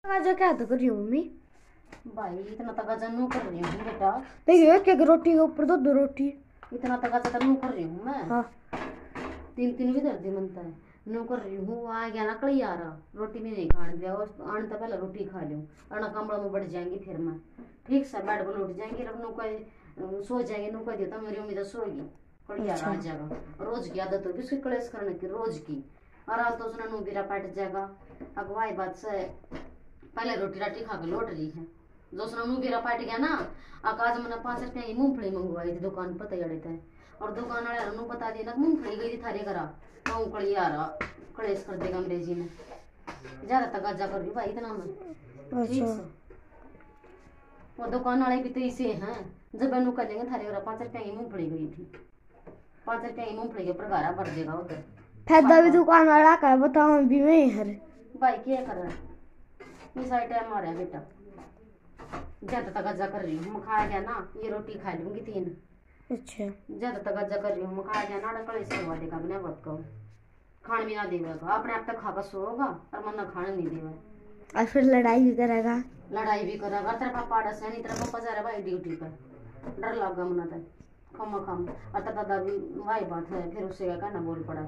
आज क्या तो कर रही हूँ मम्मी? भाई इतना तगाजा नू कर रही हूँ बेटा। देखिए एक रोटी के ऊपर दो रोटी। इतना तगाजा तो नू कर रही हूँ मैं। हाँ। तीन भी दर्दी बनता है। नू कर रही हूँ आ गया ना कल यार रोटी में नहीं खाने दिया और आने तो पहले रोटी खा लूँ और कमरा में बढ़ जाएंगी फिर मैं ठीक से बेड पर उठ जाएंगी अब नू कह सो जाएंगे नू कह दिया मेरी उम्मीद सोएगी कल यार आ जाएगा रोज की आदत होगी उसकी कलेश करने की रोज की और आज तो उसने नू बिरा पैट जाएगा अगवाई बात से पहले रोटी राटी खा के लौट रही है दूसरा मुंह गिरा पाट गया ना आकाश मैंने 5 रुपये की मूंगफली मंगवाई थी दुकान पर तैयार थे और दुकान वाले ने बता दिया ना मूंगफली गई थी थारे करा तो उकड़ी यार कलेश कर देगा अंग्रेजी में ज्यादा तगाजा कर रही भाई इतना में ठीक है वो दुकान वाले भी तो इसे हैं जब नू कर लेंगे थारे करा 5 रुपये की मूंगफली गई थी 5 रुपये की मूंगफली के ऊपर गारा भर देगा उधर फायदा भी दुकान वाला का बताओ भी नहीं है भाई क्या कर रहा है ये साइड टाइम आ रहा है बेटा ज्यादा तगाजा कर रही हूँ मैं खा गया ना ये रोटी खा लूंगी 3। अच्छा ज्यादा तगाजा कर रही हूँ मैं खा गया ना कल से करवा देगा बिना बात को खाने भी ना देगा अपने आप तक खाकर सोगा और मन ना खाने नहीं देगा और फिर लड़ाई भी करेगा तेरा पापा आड़ा से नहीं तेरा पापा जा रहा भाई ड्यूटी पर डर लगा मना था खम और दादा भी वही बात है फिर उससे क्या कहना बोल पड़ा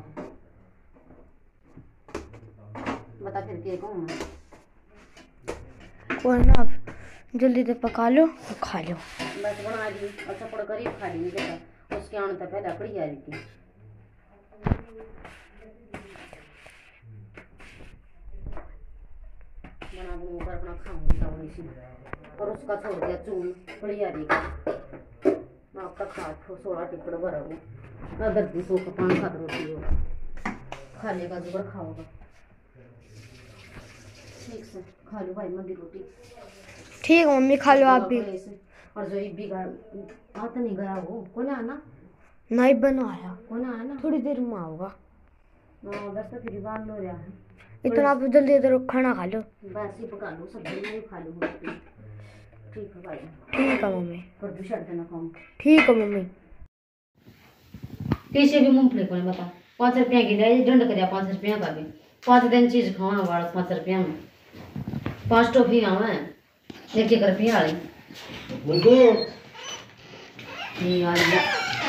बता फिर क्या कहूँ मैं कोई ना जल्दी से पका लो और खा लो बस बना दी अच्छा पड़ करीब खा ली बेटा उसके आने तक पहले लकड़ी आ रही थी बना दूँ ऊपर अपना खाऊंगी इसी और उसका छोड़ दिया चून बड़ी आ रही मैं अब तक खा 16 टिकट भरा हूँ मैं गद्दी सो का पानी खा रोटी होगा खा लेगा जुगर खाओगा ठीक से खा लो भाई मम्मी रोटी ठीक है मम्मी खा लो आप भी और जो इब्बी का हाथ नहीं गया वो कौन आना नहीं बनाया कौन आना थोड़ी देर में आऊंगा बस तो फिर बाल लो रहा है इतना आप जल्दी इधर खाना खा लो बस ही पका लो सब्जी में खा लो ठीक है भाई ठीक है मम्मी कर दो शर्ट देना खाऊं ठीक है मम्मी कैसे भी मूंगफली को बता 5 रुपया की जाए दंड कर 5 रुपया का भी 5 दिन चीज खावा वाला 5 रुपया में 5 टॉफी आवा एक रुपया वाली मुझे नहीं आ गया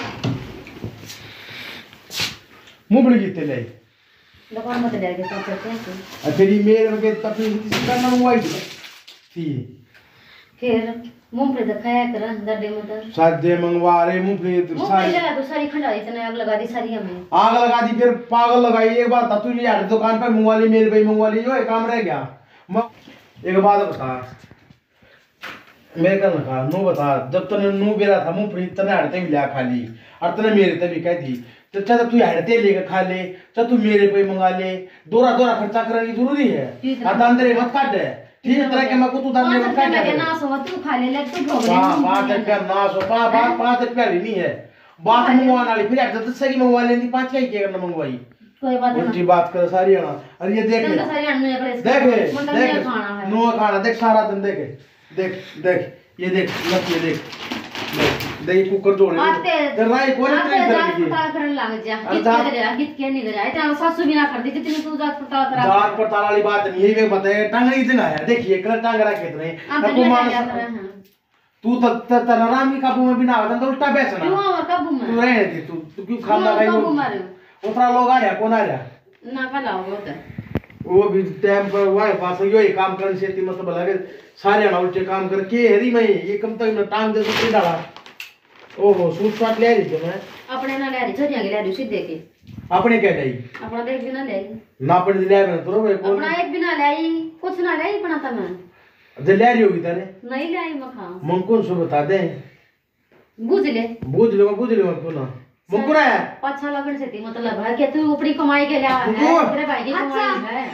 मूंगफली कितने लाई दुकान में ले गए 5 रुपया की तेरी मेरे के तपी करना हुआ थी फिर मूंगफली तो खाया कर दर्दे में तो सादे मंगवा रहे मूंगफली तो सारी खंडा इतने आग लगा दी सारी हमें आग लगा दी फिर पागल लगाई एक बात तू नहीं यार दुकान पर मंगवा ली मेरे भाई मंगवा ली जो काम रह गया एक बात बता मेरे का ना नो बता जब तूने नो बेरा था मूंगफली तने हड़ते भी लिया खा ली और तने मेरे तभी कह दी तो चाहे तू हड़ते लेकर खा ले चाहे तू मेरे पे मंगा ले दोरा खर्चा करना जरूरी है अंदर मत काट दे ठीक है तरह के मैं को तू दान मत काट दे ना सो तू खा ले तू भोग ले बात है कर ना सो बात रुपया नहीं है बात मंगवाने वाली फिर जब सही मंगवा लेती 5 का ही करना मंगवाई कोई बात नहीं उल्टी बात कर सारी आना अरे ये देख देख नो खाना देख सारा दिन देख ये देख देख कुकर जोड़े ते राई कोने नहीं करने लग जा कितके नहीं गया इतना सासू भी ना कर दी जितनी तू जात पड़ताल वाली बात नहीं है ये बताए टांगड़ी इतना है देखिए कल टांगरा कितने आपको मान तू तराम की काबू में भी ना आवता तो उल्टा बेचना क्यों और काबू में तू रहे थी तू क्यों खाना भाई उतरा लोग आ रहा कौन आ रहा ना कल आओ वो भी टाइम पर वाई पास यो ही काम करने से मतलब लगे सारे ना उल्टे काम करके हेरी मैं ये कम तक ना टांग दे तो डाला ओहो सूट साट ले रही मैं अपने ना ले रही छोरियां के ले रही सीधे के अपने क्या गई अपना देख भी ना ले ना पड़ ले मैं तो अपना एक भी ना ले कुछ ना ले अपना तना जे ले रही होगी तारे नहीं ले आई मखा मन कौन सो बता दे बुझ ले तू ना मुकुरा है अच्छा लगन से थी मतलब है कि तू अपनी कमाई के लिए है तेरे भाई की कमाई है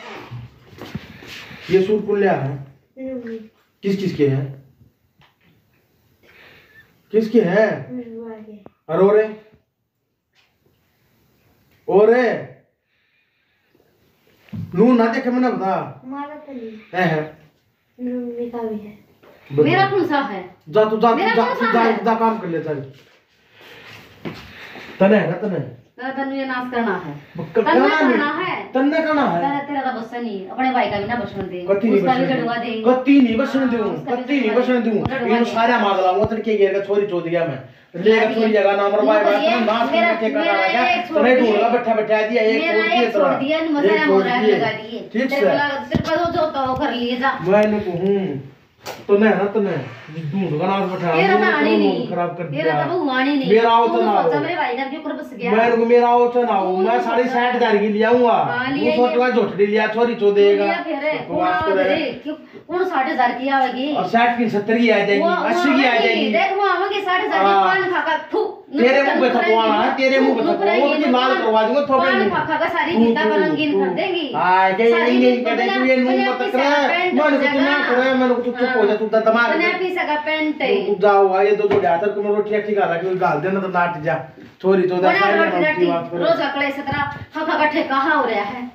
ये सूट कौन लिया है किस के है किसके है अरे ओरे नू ना देखे मैंने बता हमारा तो नहीं है मम्मी का भी है मेरा कौन सा है जा तू जा काम कर ले चल तने है ना तने तन्ने ये नाश करना है, करना करना है, तन्ने करना है। तेरा तो बस नहीं, अपने भाई का भी ना बसने दे, कत्ती नहीं उसका भी बसने चढ़वा दे, कत्ती नहीं बसने दूं, कत्ती नहीं बसने दूं। ये सारा मांग लाऊंगा तड़के घेर का छोरी चोद गया मैं लेगा छोरी जगह ना मर भाई बात ना नाश करके कर रहा है क्या तूने ढूंढा बैठा बैठा दिया एक छोड़ दिया दिया मसाला मोरा लगा दिए, ठीक तेरे को जो तो कर लिए जा। मैंने कहूं तो नहीं ना तूने ढूंढ का नाश बैठा तेरा तो आनी नहीं, खराब कर तेरा दिया तो वो आनी नहीं, मेरा आओ तो ना सोचा मेरे भाई का क्यों कर बस गया, मैं को मेरा आओ तो ना हो मैं 60,000 की लियाऊंगा वो छोटा झोटड़ी लिया छोरी चो देगा कौन 60,000 की आवेगी और 60 की 70 की आ जाएगी 80 की आ जाएगी देख वो आवेगी 60,000 की पान खाका थू तेरे मुंह पे थपवाना है तेरे मुंह पे थपवा वो तो लाल करवा दूंगा थोपे पान खाका का सारी गीता पर रंगीन कर देगी हां ये रंगीन कर देगी ये मुंह मत कर मन को ना करे मन को तू चुप हो जा तू दिमाग बना पी सका पेंट तू जाओ ये दो डातर को मैं रोटी ठीक आ रहा गाल देना तो नाट जा छोरी तो दा रोज अकड़े 17 खाका का ठेका हो रहा है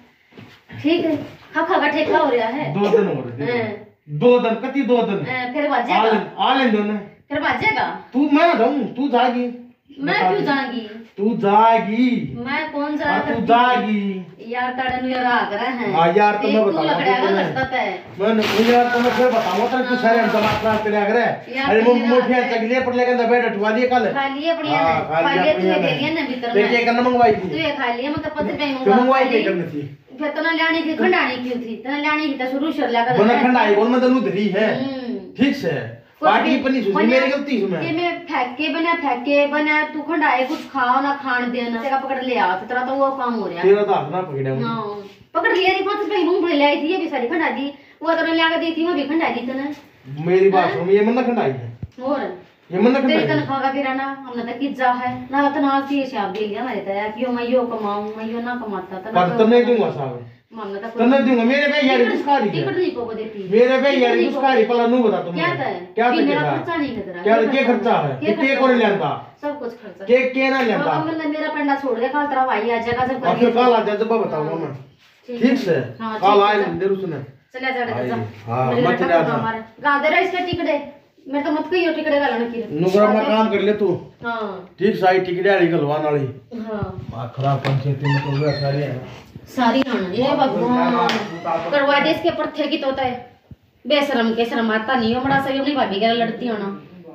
ठीक है खाका का ठेका हो रहा है 2 दिन हो रहे हैं 2 दिन कति 2 दिन फिर बजेगा आ ले दो ना फिर बजेगा तू मैं जाऊं तू जागी मैं क्यों जाएगी तू जागी मैं कौन जा तू जागी यार तड़न ये राग रहे हैं हां यार तो मैं तू लकड़ेगा लगता है मैं यार तो मैं फिर बताऊंगा तेरे तू सारे जमात ना तेरे अगर अरे मुठिया चगले पर लेकर बैठ उठवा लिए कल खा लिए बढ़िया है खा लिए तू दे दिया ना भीतर में ये करना मंगवाई थी तू ये खा लिया मैं तो पता पे मंगवाई के करनी थी फिर तना लानी थी खंडानी क्यों थी तना लानी थी तो शुरू शुरू लगा बना खंडाई बोल मैं तनु धरी है ठीक से पार्टी पनी सुनी मेरी गलती है ये मैं फेंके बना तू खंडाए कुछ खाओ ना खान देना तेरा पकड़ ले आ तेरा तो वो काम हो रहा है तेरा तो हाथ ना पकड़े हां पकड़ लिया री 5 रुपए मूंगफली ले आई थी ये भी सारी खंडा दी वो तो ले आके दी थी मैं भी खंडा दी तने मेरी बात सुन ये मन खंडाई है और ये मन खंडाई तेरी तनख्वाह का फिर ना हमने तो किज्जा है ना तो ना सी शाब दे लिया मेरे तया क्यों मैं यो कमाऊं मैं यो ना कमाता था पर तो नहीं दूंगा साहब मांगना था तो नहीं दूंगा मेरे पे यार गुस्कारी टिकट नहीं को देती मेरे पे यार गुस्कारी पहला नु बता तुम क्या था क्या था मेरा खर्चा नहीं है तेरा क्या खर्चा है कितने को लेंदा सब कुछ खर्चा के ना लेंदा अब मैं मेरा पंडा छोड़ दे कल तेरा भाई आ जाएगा सब और फिर कल आ जाए जब बताऊंगा मैं ठीक से कल आए मंदिर सुने चला जा जा हां मत जा गा दे रहा इसका टिकट मैं तो मत कहियो टिकट गालना की नुगर अपना काम कर ले तू हां ठीक साई टिकट आड़ी गलवान वाली हां आ खराब पंचायती में तो वे सारी है सारी आना ये भगवान करवा दे इसके परथे की तोता है बेशरम के शर्म आता नहीं हो बड़ा सही अपनी भाभी के लड़ती होना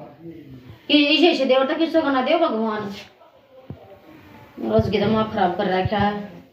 कि इसे देवता किसको करना दे भगवान रोज की दिमाग खराब कर रखा है।